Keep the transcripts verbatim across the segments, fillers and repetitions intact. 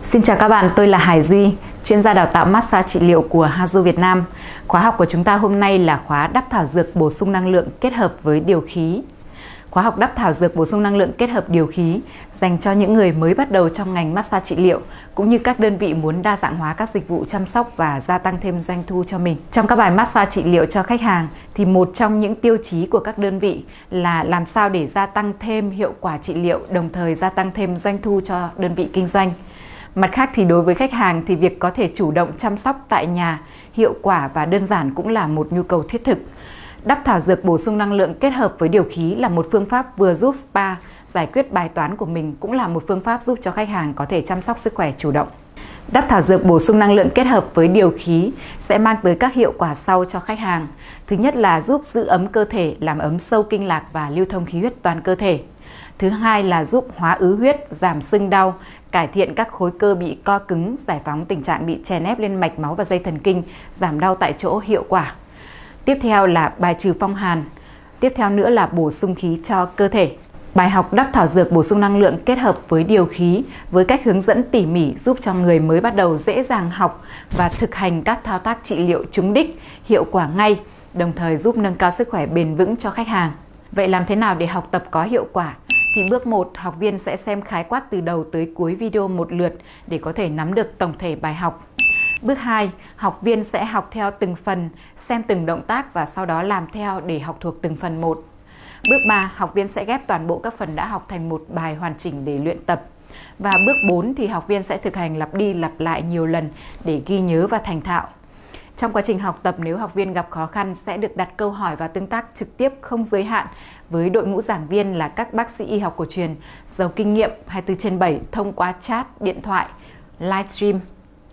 Xin chào các bạn, tôi là Hải Duy, chuyên gia đào tạo massage trị liệu của Hazu Việt Nam. Khóa học của chúng ta hôm nay là khóa đắp thảo dược bổ sung năng lượng kết hợp với điều khí. Khóa học đắp thảo dược bổ sung năng lượng kết hợp điều khí dành cho những người mới bắt đầu trong ngành massage trị liệu, cũng như các đơn vị muốn đa dạng hóa các dịch vụ chăm sóc và gia tăng thêm doanh thu cho mình. Trong các bài massage trị liệu cho khách hàng thì một trong những tiêu chí của các đơn vị là làm sao để gia tăng thêm hiệu quả trị liệu, đồng thời gia tăng thêm doanh thu cho đơn vị kinh doanh. Mặt khác thì đối với khách hàng thì việc có thể chủ động chăm sóc tại nhà, hiệu quả và đơn giản cũng là một nhu cầu thiết thực. Đắp thảo dược bổ sung năng lượng kết hợp với điều khí là một phương pháp vừa giúp spa giải quyết bài toán của mình, cũng là một phương pháp giúp cho khách hàng có thể chăm sóc sức khỏe chủ động. Đắp thảo dược bổ sung năng lượng kết hợp với điều khí sẽ mang tới các hiệu quả sau cho khách hàng. Thứ nhất là giúp giữ ấm cơ thể, làm ấm sâu kinh lạc và lưu thông khí huyết toàn cơ thể. Thứ hai là giúp hóa ứ huyết, giảm sưng đau, cải thiện các khối cơ bị co cứng, giải phóng tình trạng bị chèn ép lên mạch máu và dây thần kinh, giảm đau tại chỗ hiệu quả. Tiếp theo là bài trừ phong hàn. Tiếp theo nữa là bổ sung khí cho cơ thể. Bài học đắp thảo dược bổ sung năng lượng kết hợp với điều khí với cách hướng dẫn tỉ mỉ giúp cho người mới bắt đầu dễ dàng học và thực hành các thao tác trị liệu trúng đích, hiệu quả ngay, đồng thời giúp nâng cao sức khỏe bền vững cho khách hàng. Vậy làm thế nào để học tập có hiệu quả? Thì bước một, học viên sẽ xem khái quát từ đầu tới cuối video một lượt để có thể nắm được tổng thể bài học. Bước hai, học viên sẽ học theo từng phần, xem từng động tác và sau đó làm theo để học thuộc từng phần một. Bước ba, học viên sẽ ghép toàn bộ các phần đã học thành một bài hoàn chỉnh để luyện tập. Và bước bốn thì học viên sẽ thực hành lặp đi lặp lại nhiều lần để ghi nhớ và thành thạo. Trong quá trình học tập, nếu học viên gặp khó khăn sẽ được đặt câu hỏi và tương tác trực tiếp không giới hạn với đội ngũ giảng viên là các bác sĩ y học cổ truyền giàu kinh nghiệm hai mươi bốn trên bảy thông qua chat, điện thoại, livestream.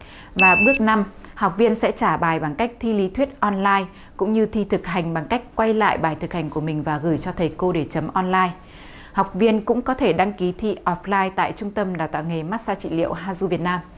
Và bước năm, học viên sẽ trả bài bằng cách thi lý thuyết online cũng như thi thực hành bằng cách quay lại bài thực hành của mình và gửi cho thầy cô để chấm online. Học viên cũng có thể đăng ký thi offline tại Trung tâm Đào tạo nghề massage trị liệu Hazu Việt Nam.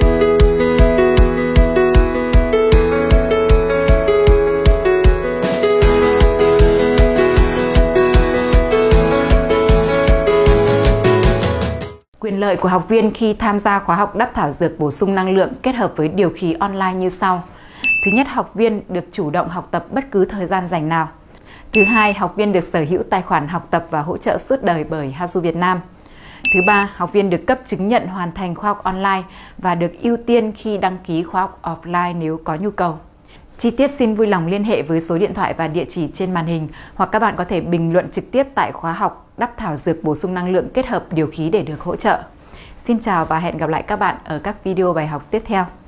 Quyền lợi của học viên khi tham gia khóa học đắp thảo dược bổ sung năng lượng kết hợp với điều khí online như sau. Thứ nhất, học viên được chủ động học tập bất cứ thời gian rảnh nào. Thứ hai, học viên được sở hữu tài khoản học tập và hỗ trợ suốt đời bởi Hazu Việt Nam. Thứ ba, học viên được cấp chứng nhận hoàn thành khóa học online và được ưu tiên khi đăng ký khóa học offline nếu có nhu cầu. Chi tiết xin vui lòng liên hệ với số điện thoại và địa chỉ trên màn hình, hoặc các bạn có thể bình luận trực tiếp tại khóa học đắp thảo dược bổ sung năng lượng kết hợp điều khí để được hỗ trợ. Xin chào và hẹn gặp lại các bạn ở các video bài học tiếp theo.